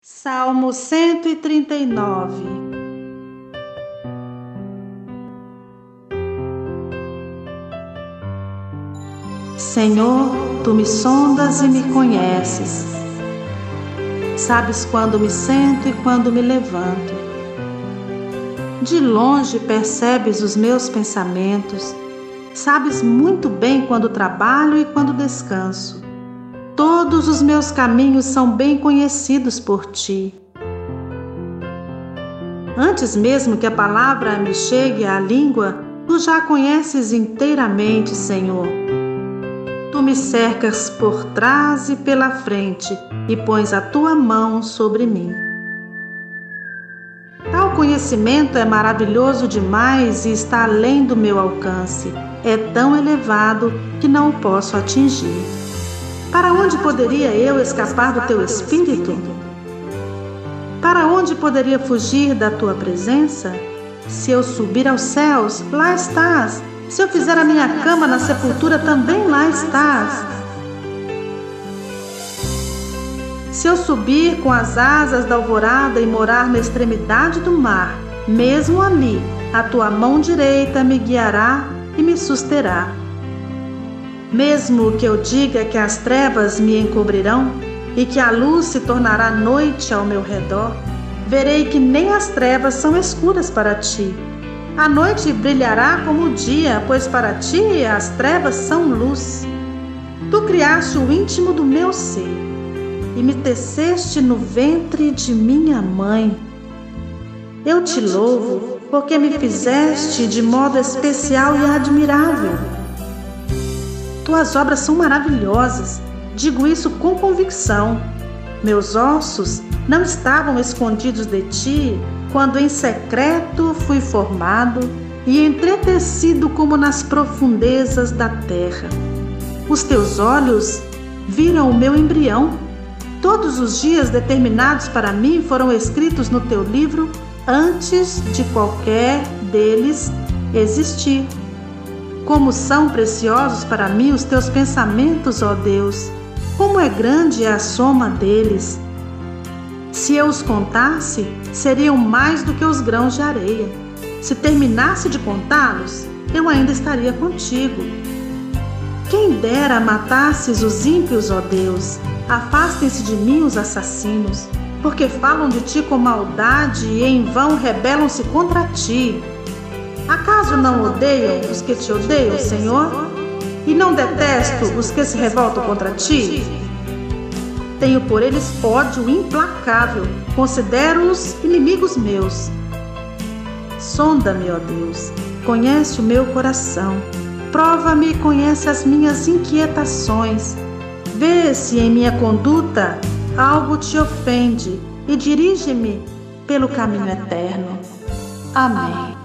Salmo 139. Senhor, Tu me sondas e me conheces. Sabes quando me sento e quando me levanto. De longe percebes os meus pensamentos. Sabes muito bem quando trabalho e quando descanso. Todos os meus caminhos são bem conhecidos por Ti. Antes mesmo que a palavra me chegue à língua, Tu já a conheces inteiramente, Senhor. Tu me cercas por trás e pela frente e pões a Tua mão sobre mim. Tal conhecimento é maravilhoso demais e está além do meu alcance. É tão elevado que não o posso atingir. Para onde poderia eu escapar do Teu Espírito? Para onde poderia fugir da Tua presença? Se eu subir aos céus, lá estás. Se eu fizer a minha cama na sepultura, também lá estás. Se eu subir com as asas da alvorada e morar na extremidade do mar, mesmo ali, a Tua mão direita me guiará e me susterá. Mesmo que eu diga que as trevas me encobrirão e que a luz se tornará noite ao meu redor, verei que nem as trevas são escuras para Ti. A noite brilhará como o dia, pois para Ti as trevas são luz. Tu criaste o íntimo do meu ser e me teceste no ventre de minha mãe. Eu Te louvo porque me fizeste de modo especial e admirável. Tuas obras são maravilhosas, digo isso com convicção. Meus ossos não estavam escondidos de Ti, quando em secreto fui formado e entretecido como nas profundezas da terra. Os Teus olhos viram o meu embrião. Todos os dias determinados para mim foram escritos no Teu livro antes de qualquer deles existir. Como são preciosos para mim os Teus pensamentos, ó Deus! Como é grande a soma deles! Se eu os contasse, seriam mais do que os grãos de areia. Se terminasse de contá-los, eu ainda estaria contigo. Quem dera matasses os ímpios, ó Deus! Afastem-se de mim os assassinos, porque falam de Ti com maldade e em vão rebelam-se contra Ti. Acaso não odeiam os que Te odeiam, Senhor? E não detesto os que se revoltam contra Ti? Tenho por eles ódio implacável, considero-os inimigos meus. Sonda-me, ó Deus, conhece o meu coração, prova-me e conhece as minhas inquietações. Vê se em minha conduta algo Te ofende e dirige-me pelo caminho eterno. Amém.